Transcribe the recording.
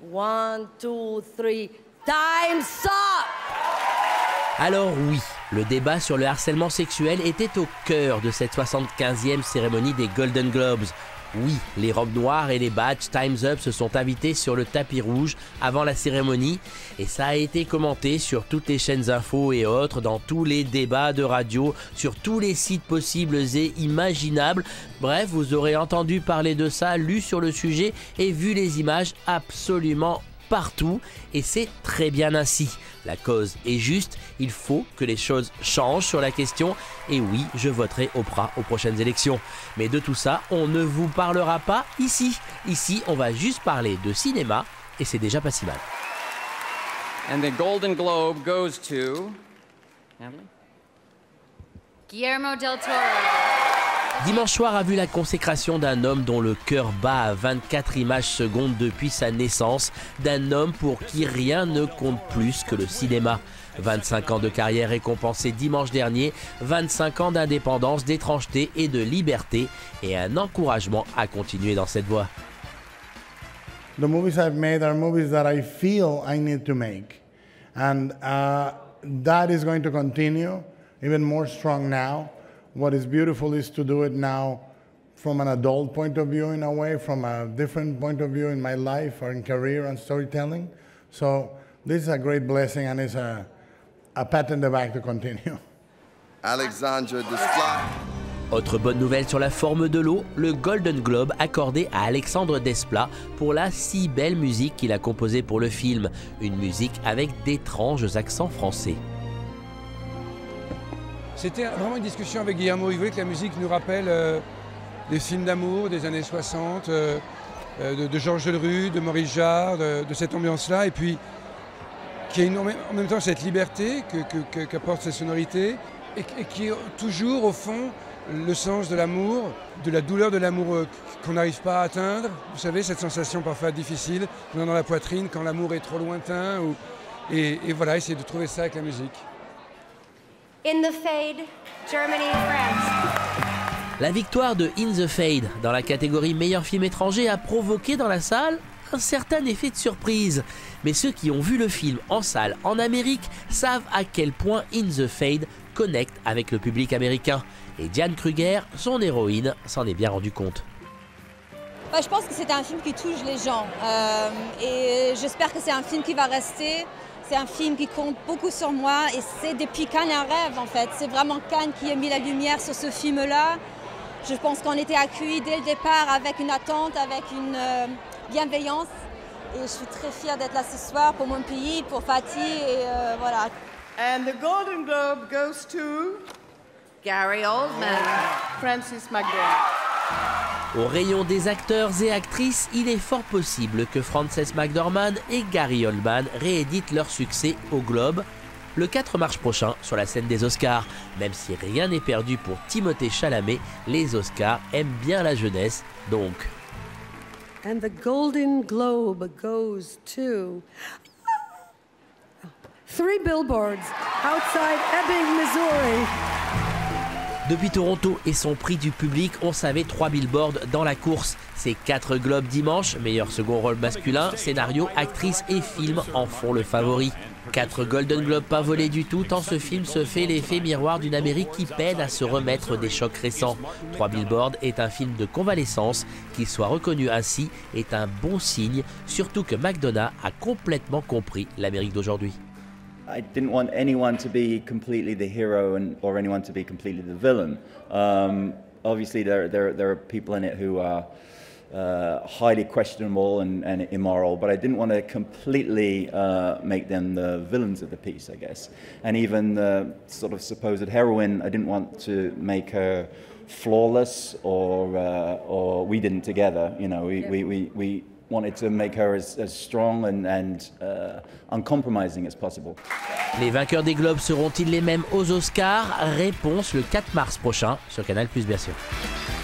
1, 2, 3, time's up! Alors oui, le débat sur le harcèlement sexuel était au cœur de cette 75e cérémonie des Golden Globes. Oui, les robes noires et les badges Time's Up se sont invités sur le tapis rouge avant la cérémonie et ça a été commenté sur toutes les chaînes info et autres, dans tous les débats de radio, sur tous les sites possibles et imaginables. Bref, vous aurez entendu parler de ça, lu sur le sujet et vu les images absolument partout, et c'est très bien ainsi. La cause est juste, il faut que les choses changent sur la question, et oui, je voterai Oprah aux prochaines élections. Mais de tout ça, on ne vous parlera pas ici. Ici, on va juste parler de cinéma, et c'est déjà pas si mal. And the Golden Globe goes to... Guillermo del Toro. Dimanche soir a vu la consécration d'un homme dont le cœur bat à 24 images secondes depuis sa naissance, d'un homme pour qui rien ne compte plus que le cinéma. 25 ans de carrière récompensée dimanche dernier, 25 ans d'indépendance, d'étrangeté et de liberté, et un encouragement à continuer dans cette voie. The movies I've made are movies that I feel I need to make, and that is going to continue, even more strong now. What is beautiful is to do it now from an adult point of view, in a way, from a different point of view in my life or in career and storytelling. So this is a great blessing, and it's a pat in the back to continue. Alexandre Desplat. Autre bonne nouvelle sur la forme de l'eau, le Golden Globe accordé à Alexandre Desplat pour la si belle musique qu'il a composée pour le film. Une musique avec d'étranges accents français. C'était vraiment une discussion avec Guillermo. Il voulait que la musique nous rappelle des films d'amour des années 60, de Georges Delerue, de Maurice Jarre, de cette ambiance-là. Et puis, qu'il y ait en même temps cette liberté qu'apportent ces sonorités et qui est toujours, au fond, le sens de l'amour, de la douleur de l'amour qu'on n'arrive pas à atteindre. Vous savez, cette sensation parfois difficile qu'on a dans la poitrine quand l'amour est trop lointain. Et voilà, essayer de trouver ça avec la musique. In the Fade, Germany and France. La victoire de In the Fade dans la catégorie meilleur film étranger a provoqué dans la salle un certain effet de surprise. Mais ceux qui ont vu le film en salle en Amérique savent à quel point In the Fade connecte avec le public américain. Et Diane Kruger, son héroïne, s'en est bien rendu compte. Je pense que c'est un film qui touche les gens et j'espère que c'est un film qui va rester. C'est un film qui compte beaucoup sur moi et c'est depuis Cannes un rêve en fait. C'est vraiment Cannes qui a mis la lumière sur ce film-là. Je pense qu'on était accueillis dès le départ avec une attente, avec une bienveillance. Et je suis très fière d'être là ce soir pour mon pays, pour Fatih et voilà. And the Golden Globe goes to Gary Oldman, Frances McDormand. Au rayon des acteurs et actrices, il est fort possible que Frances McDormand et Gary Oldman rééditent leur succès au Globe le 4 mars prochain sur la scène des Oscars. Même si rien n'est perdu pour Timothée Chalamet, les Oscars aiment bien la jeunesse, donc. And the Golden Globe goes to 3 Billboards outside Ebbing, Missouri. Depuis Toronto et son prix du public, on savait 3 billboards dans la course. Ces 4 globes dimanche, meilleur second rôle masculin, scénario, actrice et film en font le favori. 4 Golden Globes pas volés du tout, tant ce film se fait l'effet miroir d'une Amérique qui peine à se remettre des chocs récents. 3 billboards est un film de convalescence, qu'il soit reconnu ainsi est un bon signe, surtout que McDonagh a complètement compris l'Amérique d'aujourd'hui. I didn't want anyone to be completely the hero or anyone to be completely the villain. Obviously, there are people in it who are highly questionable and immoral, but I didn't want to completely make them the villains of the piece, I guess. And even the sort of supposed heroine, I didn't want to make her flawless or we didn't together. You know, we wanted to make her as strong and uncompromising as possible. Les vainqueurs des Globes seront-ils les mêmes aux Oscars? Réponse le 4 mars prochain sur Canal+, bien sûr.